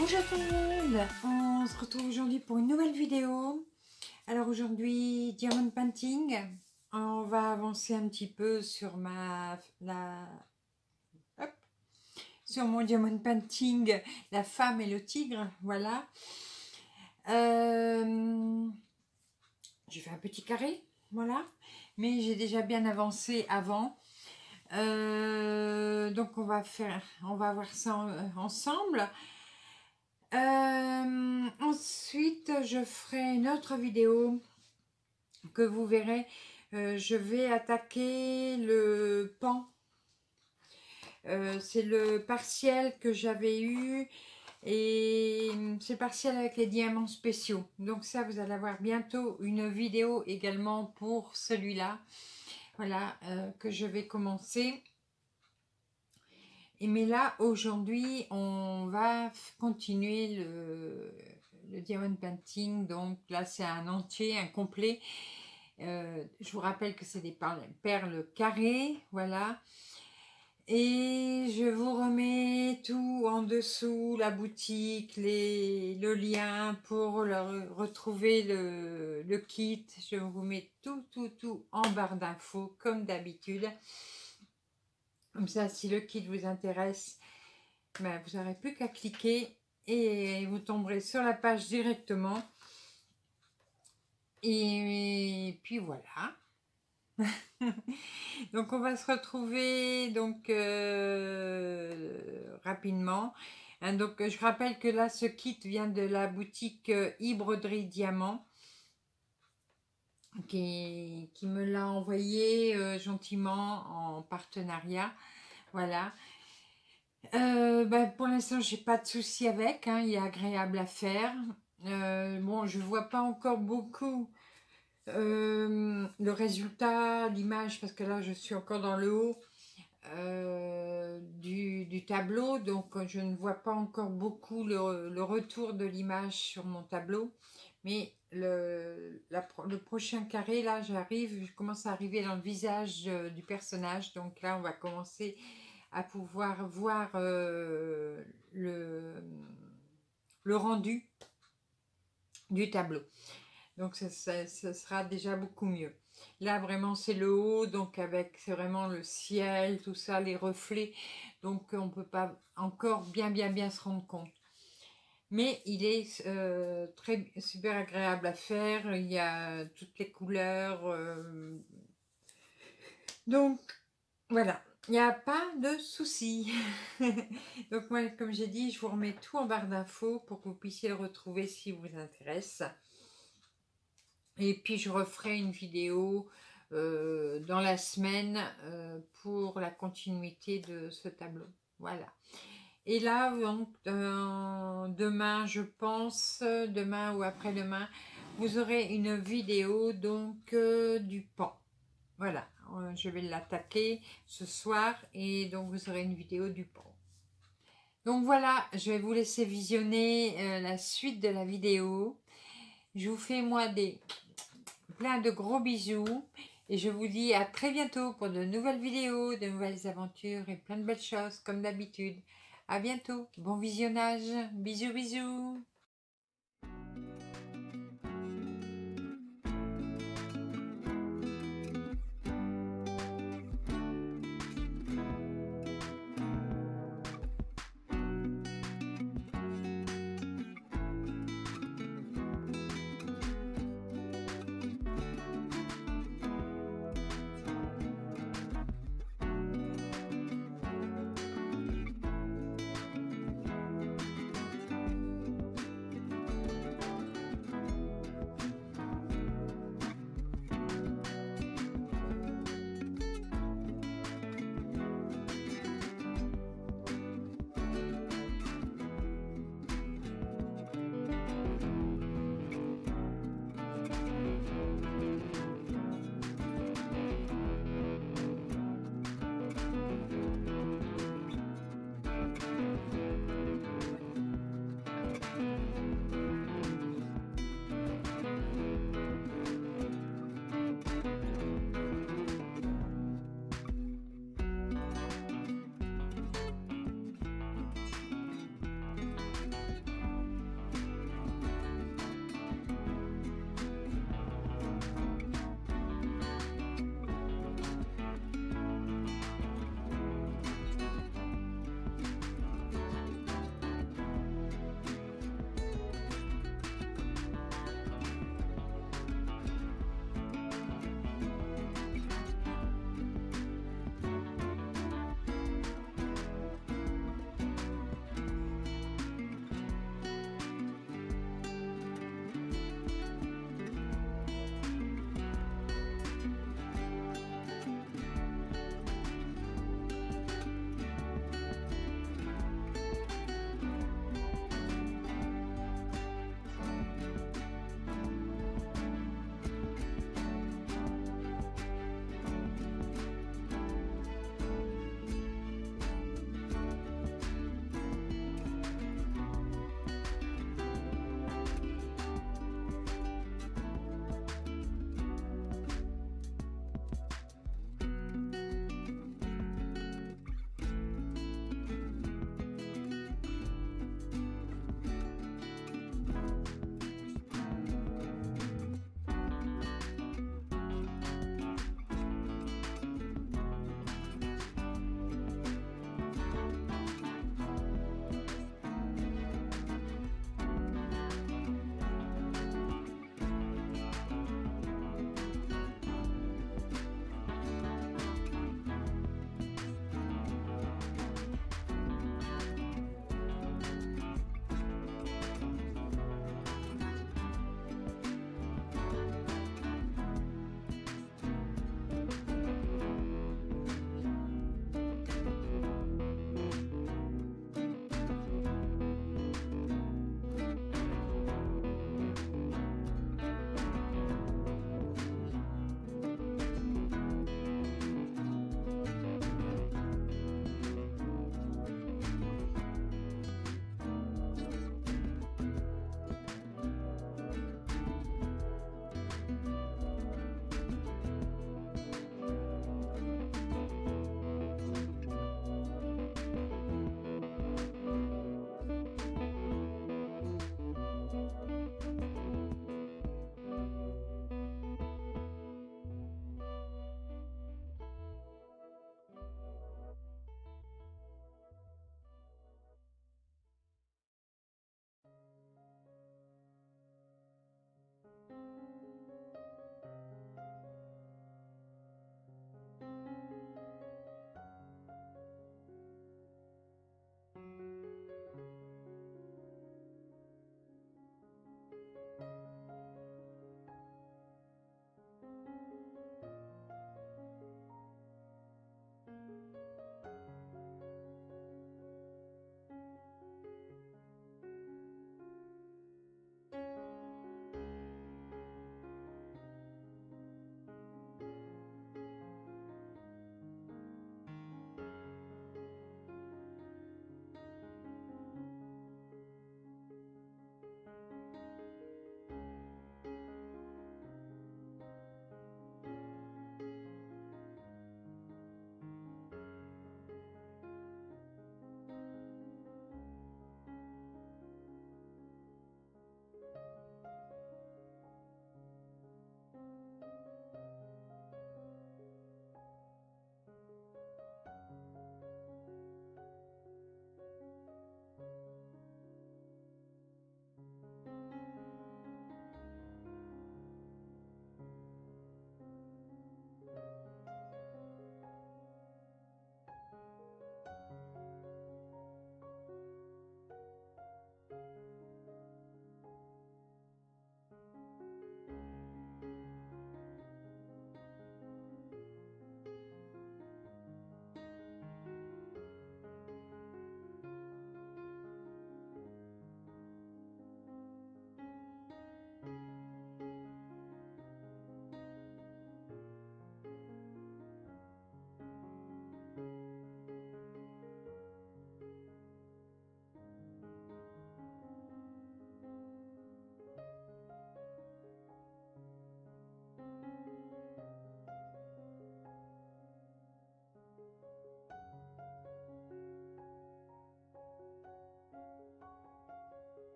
Bonjour tout le monde, on se retrouve aujourd'hui pour une nouvelle vidéo. Alors aujourd'hui, diamond painting. On va avancer un petit peu sur sur mon diamond painting, la femme et le tigre, voilà. J'ai fait un petit carré, voilà, mais j'ai déjà bien avancé avant. Donc on va voir ça ensemble. Ensuite, je ferai une autre vidéo que vous verrez. Je vais attaquer le pan. C'est le partiel que j'avais eu et c'est partiel avec les diamants spéciaux. Donc ça, vous allez avoir bientôt une vidéo également pour celui-là. Voilà, que je vais commencer. Mais là, aujourd'hui, on va continuer le diamond painting. Donc là, c'est un entier, un complet. Je vous rappelle que c'est des perles carrées, voilà. Et je vous remets tout en dessous, la boutique, le lien pour retrouver le kit. Je vous mets tout en barre d'infos, comme d'habitude. Comme ça, si le kit vous intéresse, ben, vous n'aurez plus qu'à cliquer et vous tomberez sur la page directement. Et puis voilà. Donc on va se retrouver donc rapidement. Hein, donc je rappelle que là, ce kit vient de la boutique e-broderie Diamant, qui me l'a envoyé gentiment en partenariat. Voilà. Pour l'instant, j'ai pas de souci avec, hein, il est agréable à faire. Bon, je vois pas encore beaucoup le résultat, l'image, parce que là, je suis encore dans le haut du tableau, donc je ne vois pas encore beaucoup le retour de l'image sur mon tableau. Mais le prochain carré, là, je commence à arriver dans le visage du personnage, donc là, on va commencer à pouvoir voir le rendu du tableau. Donc ça sera déjà beaucoup mieux. Là vraiment c'est le haut, donc c'est vraiment le ciel, tout ça, les reflets. Donc on ne peut pas encore bien se rendre compte. Mais il est super agréable à faire. Il y a toutes les couleurs. Donc voilà. Il n'y a pas de souci. Donc moi, comme j'ai dit, je vous remets tout en barre d'infos pour que vous puissiez le retrouver si vous intéresse. Et puis je referai une vidéo dans la semaine pour la continuité de ce tableau. Voilà. Et là, donc, demain, je pense, demain ou après-demain, vous aurez une vidéo donc du pan. Voilà, je vais l'attaquer ce soir et donc vous aurez une vidéo du pan. Donc voilà, je vais vous laisser visionner la suite de la vidéo. Je vous fais moi plein de gros bisous et je vous dis à très bientôt pour de nouvelles vidéos, de nouvelles aventures et plein de belles choses comme d'habitude. À bientôt, bon visionnage, bisous bisous.